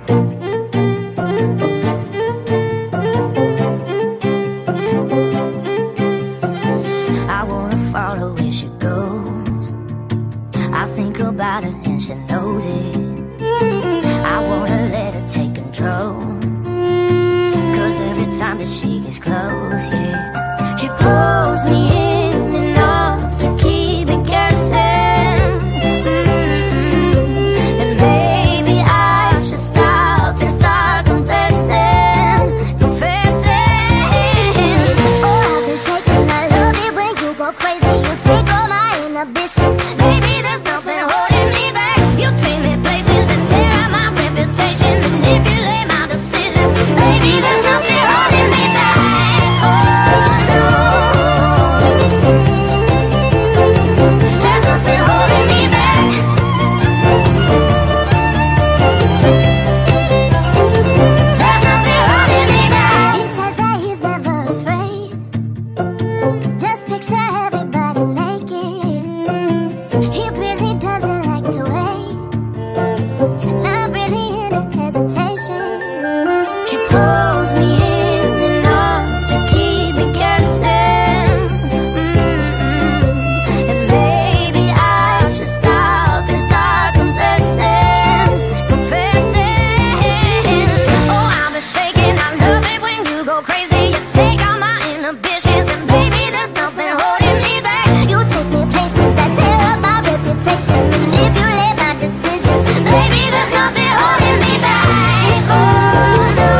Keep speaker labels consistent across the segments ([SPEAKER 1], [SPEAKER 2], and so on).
[SPEAKER 1] I wanna follow where she goes. I think about her and she knows it. I wanna let her take control, 'cause every time that she gets close, yeah, she pulls me in enough to keep me guessing. And maybe I should stop and start confessing. Oh, I've been shaking, I love it when you go crazy. You take all my inhibitions. Baby, there's nothing holding me back. You take me places and tear out my reputation, manipulate my decisions. Baby, there's nothing holding me back. Oh no, there's nothing holding me back. There's nothing holding me back. He says that he's never afraid. Just picture everybody naked. He really doesn't like to wait. Not really in a hesitation. She pulls me in enough to keep me guessing. And maybe I should stop and start confessing. Oh, I'm a shaking, I love it when you go crazy. You take all my inhibitions, and baby, there's nothing holding me back. You take me places that tear up my reputation, manipulate my decisions. Baby, there's nothing holding me back. Oh no,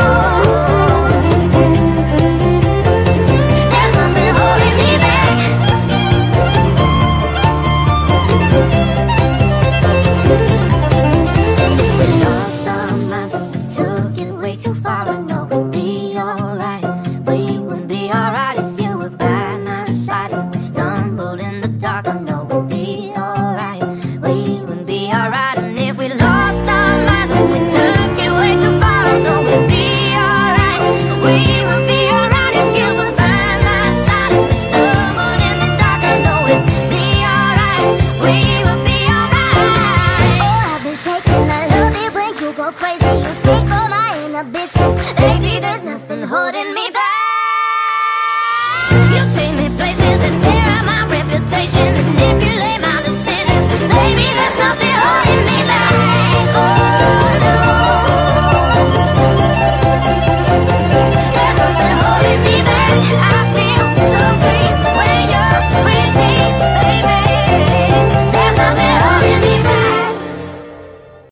[SPEAKER 1] there's nothing holding me back. We lost our minds and we took it way too far. I know we'd be alright. We would be alright if you were by my side. And we stumbled in the dark. I know we'd be alright. We would be alright. And if we lost our minds and we took it way too far, I know we'd be alright. We would be alright if you were by my side. And we stumbled in the dark. I know we'd be alright. We would be alright. Oh, I've been shaking, I love it when you go crazy. You take all my inhibitions. Baby, there's nothing holding me